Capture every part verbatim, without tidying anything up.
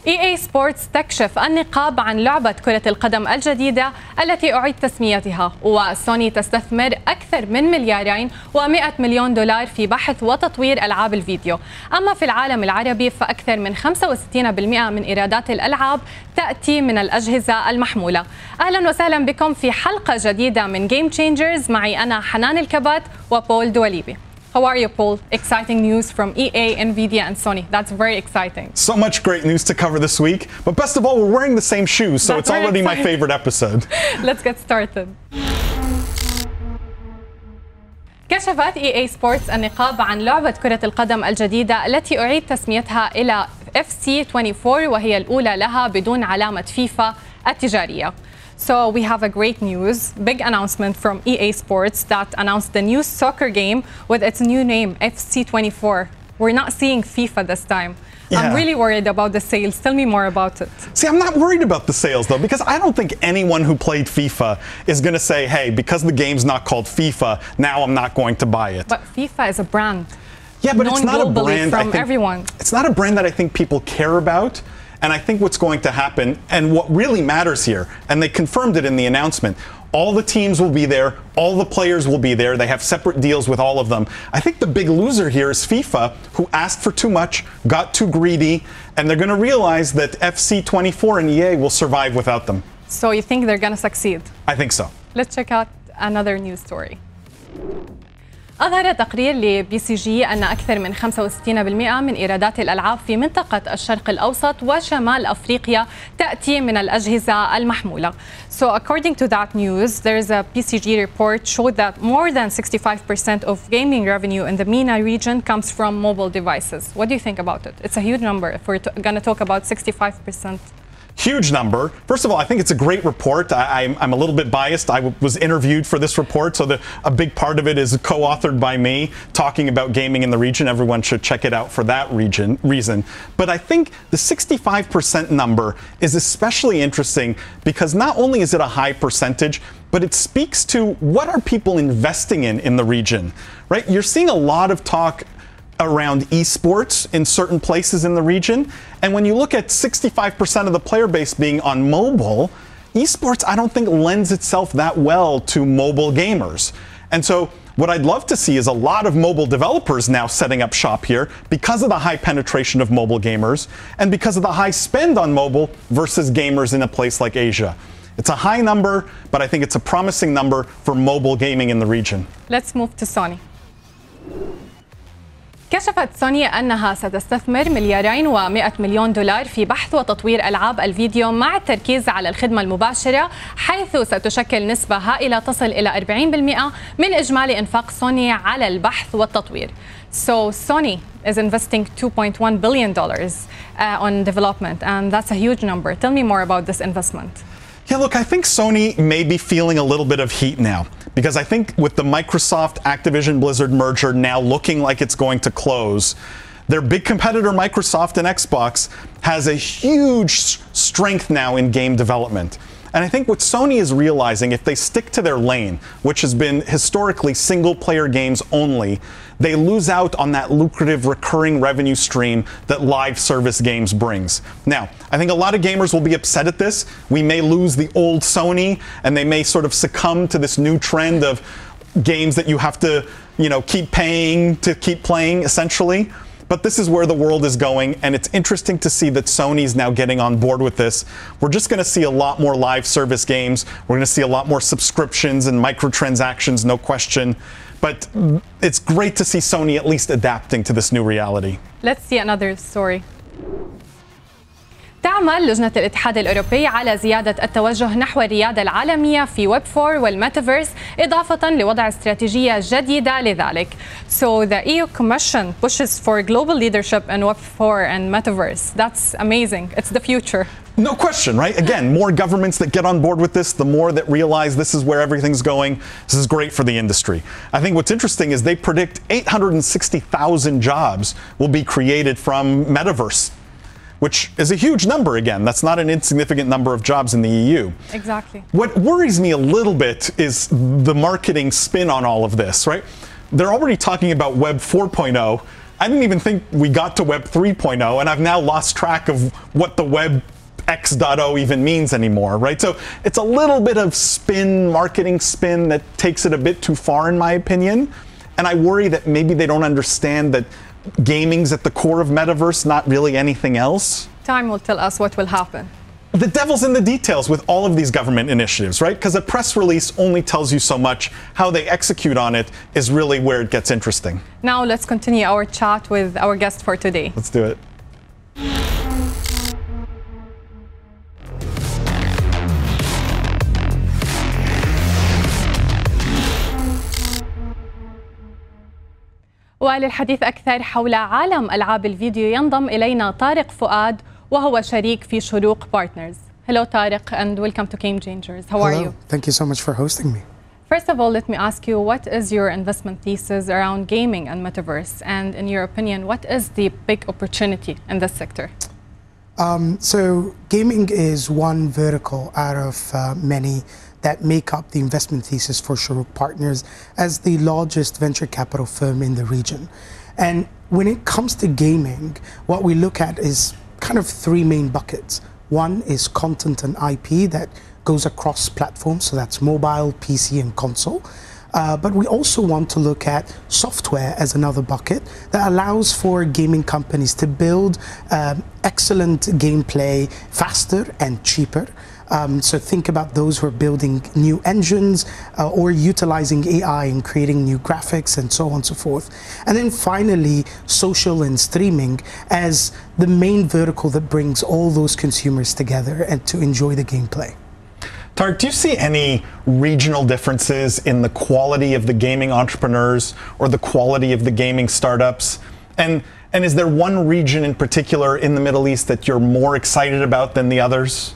إي إيه Sports تكشف النقاب عن لعبة كرة القدم الجديدة التي أعيد تسميتها، وسوني تستثمر أكثر من مليارين ومئة مليون دولار في بحث وتطوير ألعاب الفيديو. أما في العالم العربي فأكثر من خمسة وستين بالمئة من إيرادات الألعاب تأتي من الأجهزة المحمولة. أهلا وسهلا بكم في حلقة جديدة من Game Changers. معي أنا حنان الكبات وبول دواليبي. How are you, Paul? Exciting news from E A, Nvidia, and Sony. That's very exciting. So much great news to cover this week. But best of all, we're wearing the same shoes, so That's it's already exciting. my favorite episode. Let's get started. كشفت إي إيه Sports النقاب عن لعبة كرة القدم الجديدة التي أعيد تسميتها إلى إف سي أربعة وعشرين وهي الأولى لها بدون علامة فيفا التجارية. So we have a great news, big announcement from E A Sports that announced the new soccer game with its new name, F C twenty-four. We're not seeing FIFA this time. Yeah. I'm really worried about the sales. Tell me more about it. See, I'm not worried about the sales, though, because I don't think anyone who played FIFA is going to say, hey, because the game's not called FIFA, now I'm not going to buy it. But FIFA is a brand. Yeah, but it's not a brand from I think, everyone. It's not a brand that I think people care about. And I think what's going to happen, and what really matters here, and they confirmed it in the announcement, all the teams will be there, all the players will be there, they have separate deals with all of them. I think the big loser here is FIFA, who asked for too much, got too greedy, and they're going to realize that F C twenty-four and E A will survive without them. So you think they're going to succeed? I think so. Let's check out another news story. أظهر تقرير لبي سي جي أن أكثر من خمسة وستين بالمئة من إيرادات الألعاب في منطقة الشرق الأوسط وشمال أفريقيا تأتي من الأجهزة المحمولة. So according to that news, there is a P C G report showed that more than sixty-five percent of gaming revenue in the MENA region comes from mobile devices. What do you think about it? It's a huge number if we're going to talk about sixty-five percent. Huge number. First of all, I think it's a great report. I, I'm, I'm a little bit biased. I w was interviewed for this report, so the, a big part of it is co-authored by me, talking about gaming in the region. Everyone should check it out for that region reason. But I think the sixty-five percent number is especially interesting because not only is it a high percentage, but it speaks to what are people investing in in the region, right? You're seeing a lot of talk around esports in certain places in the region. And when you look at sixty-five percent of the player base being on mobile, esports I don't think lends itself that well to mobile gamers. And so what I'd love to see is a lot of mobile developers now setting up shop here because of the high penetration of mobile gamers and because of the high spend on mobile versus gamers in a place like Asia. It's a high number, but I think it's a promising number for mobile gaming in the region. Let's move to Sony. كشفت سوني أنها ستستثمر مليارين ومئة مليون دولار في بحث وتطوير ألعاب الفيديو مع التركيز على الخدمة المباشرة، حيث ستشكل نسبة هائلة تصل إلى أربعين بالمئة من إجمالي إنفاق سوني على البحث والتطوير. So Sony is investing two point one billion dollars uh, on development, and that's a huge number. Tell me more about this investment. Yeah, look, I think Sony may be feeling a little bit of heat now because I think with the Microsoft Activision Blizzard merger now looking like it's going to close, their big competitor Microsoft and Xbox has a huge strength now in game development. And I think what Sony is realizing, if they stick to their lane, which has been historically single-player games only, they lose out on that lucrative recurring revenue stream that live service games brings. Now, I think a lot of gamers will be upset at this. We may lose the old Sony, and they may sort of succumb to this new trend of games that you have to, you know, keep paying to keep playing, essentially. But this is where the world is going, and it's interesting to see that Sony's now getting on board with this. We're just going to see a lot more live service games. We're going to see a lot more subscriptions and microtransactions, no question. But it's great to see Sony at least adapting to this new reality. Let's see another story. تعمل لجنة الاتحاد الأوروبي على زيادة التوجه نحو الريادة العالمية في ويب فور والميتافيرس إضافة لوضع استراتيجية جديدة لذلك. So the E U Commission pushes for global leadership in web four and metaverse. That's amazing. It's the future. No question, right? Again, more governments that get on board with this, the more that realize this is where everything's going. This is great for the industry. I think what's interesting is they predict eight hundred sixty thousand jobs will be created from metaverse, which is a huge number again. That's not an insignificant number of jobs in the E U. Exactly. What worries me a little bit is the marketing spin on all of this, right? They're already talking about Web four point oh. I didn't even think we got to Web three point oh, and I've now lost track of what the Web X dot oh even means anymore, right? So it's a little bit of spin, marketing spin, that takes it a bit too far, in my opinion. And I worry that maybe they don't understand that gaming's at the core of metaverse, not really anything else. Time will tell us what will happen. The devil's in the details with all of these government initiatives, right? Because a press release only tells you so much. How they execute on it is really where it gets interesting. Now let's continue our chat with our guest for today. Let's do it. وللحديث أكثر حول عالم ألعاب الفيديو ينضم إلينا طارق فؤاد وهو شريك في شروق Partners. Hello Tariq and welcome to Game Changers. How Hello. are you? Thank you so much for hosting me. First of all, let me ask you, what is your investment thesis around gaming and metaverse? And in your opinion, what is the big opportunity in this sector? Um, so gaming is one vertical out of uh, many that make up the investment thesis for Shuruk Partners as the largest venture capital firm in the region. And when it comes to gaming, what we look at is kind of three main buckets. One is content and I P that goes across platforms, so that's mobile, P C, and console. Uh, but we also want to look at software as another bucket that allows for gaming companies to build um, excellent gameplay faster and cheaper. Um, so think about those who are building new engines uh, or utilizing A I and creating new graphics and so on and so forth. And then finally, social and streaming as the main vertical that brings all those consumers together and to enjoy the gameplay. Tariq, do you see any regional differences in the quality of the gaming entrepreneurs or the quality of the gaming startups? And, and is there one region in particular in the Middle East that you're more excited about than the others?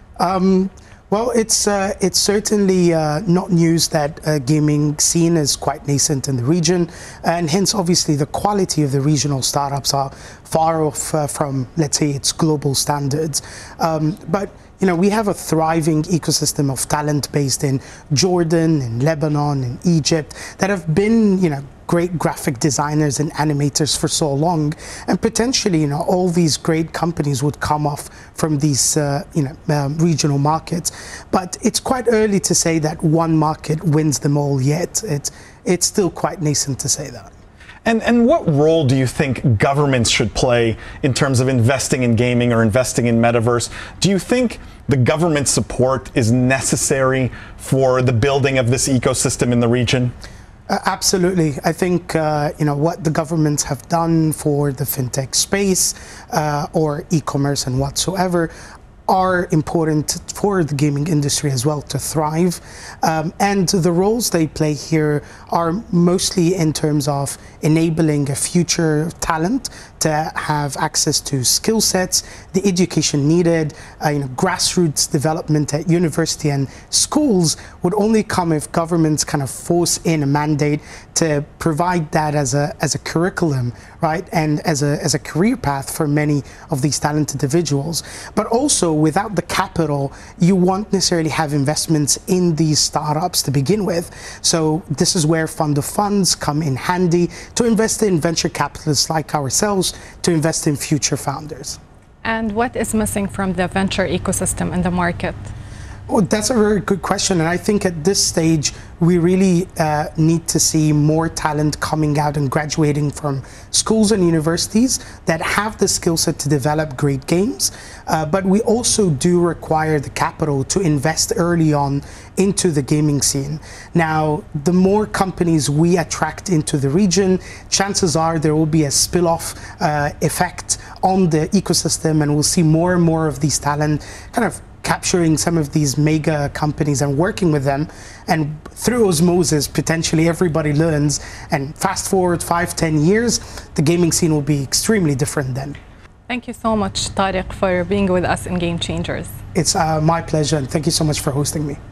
Um, well, it's uh, it's certainly uh, not news that uh, gaming scene is quite nascent in the region, and hence obviously the quality of the regional startups are far off uh, from, let's say, its global standards. Um, but you know, we have a thriving ecosystem of talent based in Jordan, in Lebanon, in Egypt that have been, you know, great graphic designers and animators for so long, and potentially, you know, all these great companies would come off from these, uh, you know, um, regional markets. But it's quite early to say that one market wins them all yet. It's it's still quite nascent to say that. And, and what role do you think governments should play in terms of investing in gaming or investing in metaverse? Do you think the government support is necessary for the building of this ecosystem in the region? Uh, absolutely. I think uh, you know what the governments have done for the fintech space uh, or e-commerce and whatsoever are important for the gaming industry as well to thrive. Um, and the roles they play here are mostly in terms of enabling a future talent to have access to skill sets, the education needed, uh, you know, grassroots development at university and schools would only come if governments kind of force in a mandate to provide that as a as a curriculum, right, and as a as a career path for many of these talented individuals. But also, without the capital, you won't necessarily have investments in these startups to begin with. So this is where fund of funds come in handy to invest in venture capitalists like ourselves, to invest in future founders. And what is missing from the venture ecosystem in the market? Well, that's a very good question, and I think at this stage we really uh, need to see more talent coming out and graduating from schools and universities that have the skill set to develop great games, uh, but we also do require the capital to invest early on into the gaming scene. Now, the more companies we attract into the region, chances are there will be a spill-off uh, effect on the ecosystem, and we'll see more and more of these talent kind of capturing some of these mega companies and working with them, and through osmosis potentially everybody learns, and fast forward five, ten years, the gaming scene will be extremely different then. Thank you so much, Tariq, for being with us in Game Changers. It's uh, my pleasure, and thank you so much for hosting me.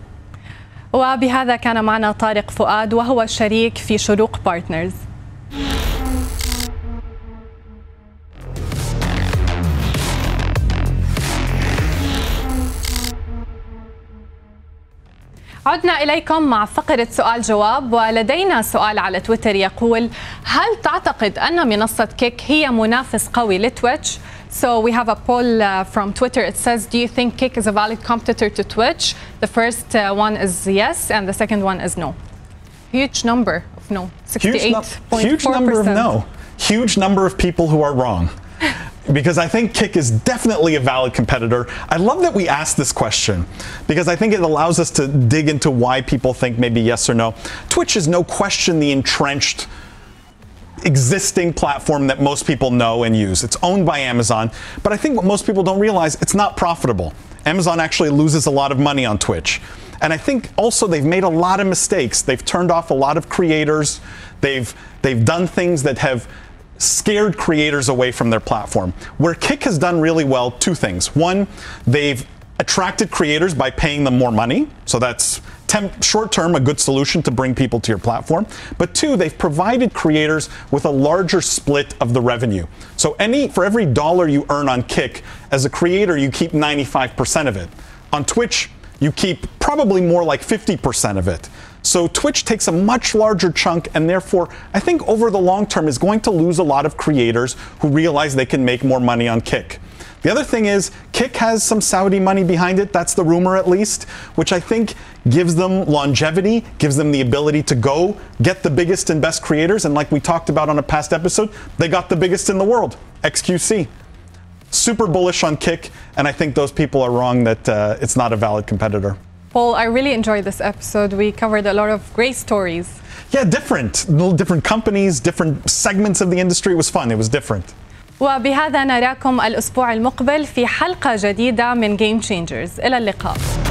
وبهذا كان معنا طارق فؤاد وهو شريك في شروق بارتنرز. عدنا إليكم مع فقرة سؤال جواب، ولدينا سؤال على تويتر يقول: هل تعتقد أن منصة كيك هي منافس قوي لتويتش؟ So we have a poll uh, from Twitter. It says, do you think Kick is a valid competitor to Twitch? The first uh, one is yes, and the second one is no. Huge number of no, sixty-eight point four percent. Huge number of no. Huge number of people who are wrong. Because I think Kick is definitely a valid competitor. I love that we asked this question because I think it allows us to dig into why people think maybe yes or no. Twitch is no question the entrenched existing platform that most people know and use. It's owned by Amazon, but I think what most people don't realize, it's not profitable. Amazon actually loses a lot of money on Twitch. And I think also they've made a lot of mistakes. They've turned off a lot of creators. They've they've done things that have scared creators away from their platform. Where Kick has done really well, two things. One, they've attracted creators by paying them more money. So that's temp- short-term a good solution to bring people to your platform. But two, they've provided creators with a larger split of the revenue. So any for every dollar you earn on Kick, as a creator, you keep ninety-five percent of it. On Twitch, you keep probably more like fifty percent of it. So Twitch takes a much larger chunk, and therefore, I think over the long term is going to lose a lot of creators who realize they can make more money on Kick. The other thing is, Kick has some Saudi money behind it, that's the rumor at least, which I think gives them longevity, gives them the ability to go get the biggest and best creators, and like we talked about on a past episode, they got the biggest in the world, X Q C. Super bullish on Kick, and I think those people are wrong that uh, it's not a valid competitor. Paul, I really enjoyed this episode. We covered a lot of great stories. Yeah, different. Little different companies, different segments of the industry. It was fun. It was different. وبهذا نراكم الأسبوع المقبل في حلقة جديدة من Game Changers. إلى اللقاء.